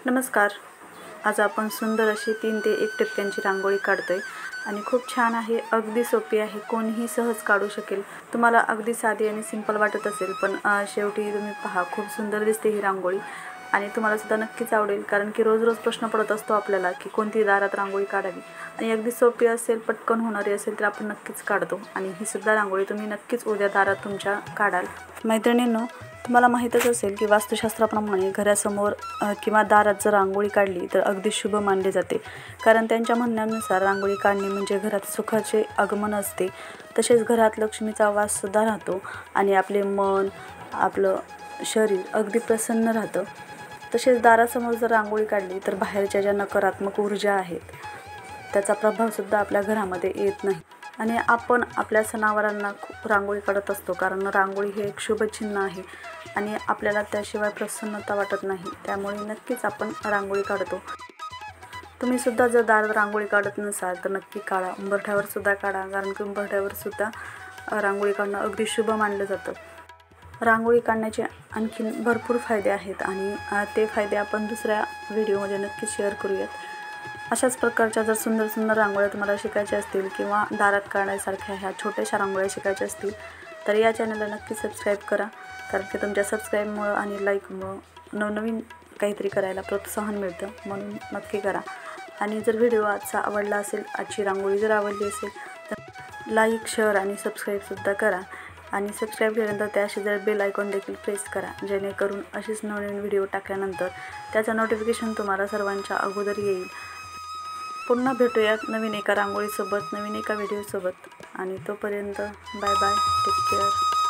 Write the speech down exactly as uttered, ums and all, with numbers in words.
नमस्कार. आज आपण सुंदर अशी तीन ते एक टिपक्यांची रांगोळी काढतोय आणि खूप छान आहे. अगदी सोपी आहे, कोणीही सहज काढू शकेल. तुम्हाला अगदी साधी आणि सिंपल वाटत असेल, पण अ, शेवटी तुम्ही पहा, खूप सुंदर दिसते ही रांगोळी आणि तुम्हाला सुद्धा नक्कीच आवडेल. कारण की रोज रोज प्रश्न पडत असतो आपल्याला की कोणती दारात रांगोळी काढावी, आणि अगदी सोपी असेल, पटकन होणारी असेल तर आपण नक्कीच काढतो. आणि ही सुद्धा रांगोळी तुम्ही नक्कीच उद्या दारात तुमच्या काढाल. मैत्रिणींनो, तुम्हाला माहीतच असेल की वास्तुशास्त्राप्रमाणे घरासमोर अ, किंवा दारात जर रांगोळी काढली तर अगदी शुभ मानले जाते. कारण त्यांच्या म्हणण्यानुसार रांगोळी काढणे म्हणजे घरात सुखाचे आगमन असते. तसेच घरात लक्ष्मीचा वाससुद्धा राहतो आणि आपले मन, आपलं शरीर अगदी प्रसन्न राहतं. तसेच दारासमोर जर रांगोळी काढली तर बाहेरच्या ज्या नकारात्मक ऊर्जा आहेत त्याचा प्रभावसुद्धा आपल्या घरामध्ये येत नाही. आणि आपण आपल्या सणावारांना खूप रांगोळी काढत असतो, कारण रांगोळी हे एक शुभचिन्ह आहे आणि आपल्याला त्याशिवाय प्रसन्नता वाटत नाही. त्यामुळे नक्कीच आपण रांगोळी काढतो. तुम्ही सुद्धा जर दारात रांगोळी काढत नसाल तर नक्की काढा. उंबरठ्यावर सुद्धा काढा, कारण की उंबरठ्यावर सुद्धा अ, रांगोळी काढणं अगदी शुभ मानलं जातं. रांगोळी काढण्याचे आणखीन भरपूर फायदे आहेत आणि अ, ते फायदे आपण दुसऱ्या व्हिडिओमध्ये नक्कीच शेअर करूयात. अशाच प्रकारच्या जर सुंदर सुंदर रांगोळ्या तुम्हाला शिकायच्या असतील किंवा दारात काढण्यासारख्या ह्या छोट्याशा रांगोळ्या शिकायच्या असतील तर या चॅनलला नक्की सबस्क्राईब करा. कारण की तुमच्या सबस्क्राईबमुळं आणि लाईकमुळं नवनवीन काहीतरी करायला प्रोत्साहन मिळतं, म्हणून नक्की करा. आणि जर व्हिडिओ आजचा आवडला असेल, आजची रांगोळी जर आवडली असेल तर लाईक, शेअर आणि सबस्क्राईबसुद्धा करा. आणि सबस्क्राईब केल्यानंतर त्याशी जर बेल आयकॉन देखील प्रेस करा, जेणेकरून असेच नवनवीन व्हिडिओ टाकल्यानंतर त्याचं नोटिफिकेशन तुम्हाला सर्वांच्या अगोदर येईल. पुन्हा भेटूयात नवीन एका रांगोळीसोबत, नवीन एका व्हिडिओसोबत. आणि तोपर्यंत बाय बाय, टेक केअर.